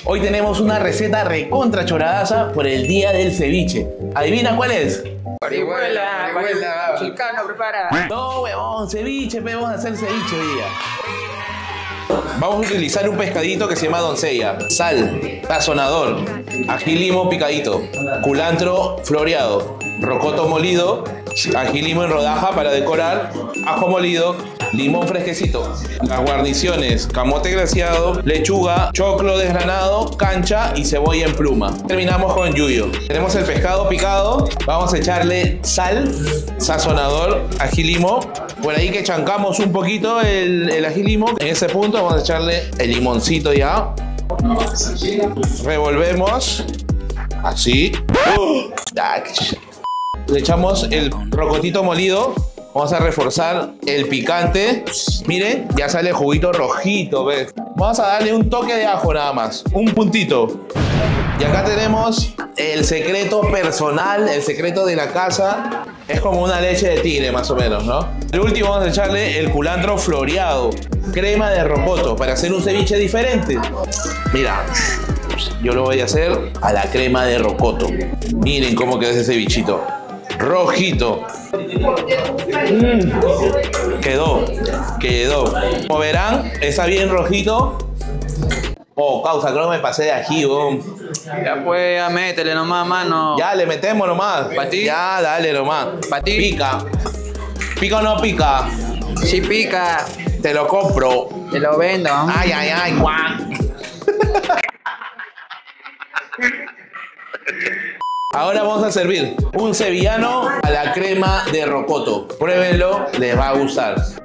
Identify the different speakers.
Speaker 1: Hoy tenemos una receta recontra choradaza por el día del ceviche. ¿Adivina cuál es?
Speaker 2: Parihuela. Chilcano, prepara.
Speaker 1: No, huevón, ceviche, pero vamos a hacer ceviche hoy día. Vamos a utilizar un pescadito que se llama doncella. Sal, sazonador, ají limo picadito, culantro floreado, rocoto molido, ají limo en rodaja para decorar, ajo molido, limón fresquecito. Las guarniciones, camote glaseado, lechuga, choclo desgranado, cancha y cebolla en pluma. Terminamos con yuyo. Tenemos el pescado picado, vamos a echarle sal, sazonador, ají limo. Por ahí que chancamos un poquito el ají limo. En ese punto vamos a echarle el limoncito ya. Revolvemos. Así. Le echamos el rocotito molido. Vamos a reforzar el picante. Miren, ya sale el juguito rojito, ¿ves? Vamos a darle un toque de ajo nada más. Un puntito. Y acá tenemos el secreto personal, el secreto de la casa. Es como una leche de tigre, más o menos, ¿no? El último vamos a echarle el culantro floreado. Crema de rocoto para hacer un ceviche diferente. Mira, yo lo voy a hacer a la crema de rocoto. Miren cómo queda ese cevichito. Rojito. Quedó. Como verán, está bien rojito. Oh, causa, creo que me pasé de ají, weón.
Speaker 2: Ya pues, ya métele nomás, mano.
Speaker 1: Ya, le metemos nomás.
Speaker 2: ¿Pa' ti?
Speaker 1: Ya, dale nomás.
Speaker 2: ¿Pa' ti?
Speaker 1: Pica. ¿Pica o no pica?
Speaker 2: Si pica,
Speaker 1: Te lo compro.
Speaker 2: te lo vendo.
Speaker 1: Ay, guau. Ahora vamos a servir un sevillano a la crema de rocoto. Pruébenlo, les va a gustar.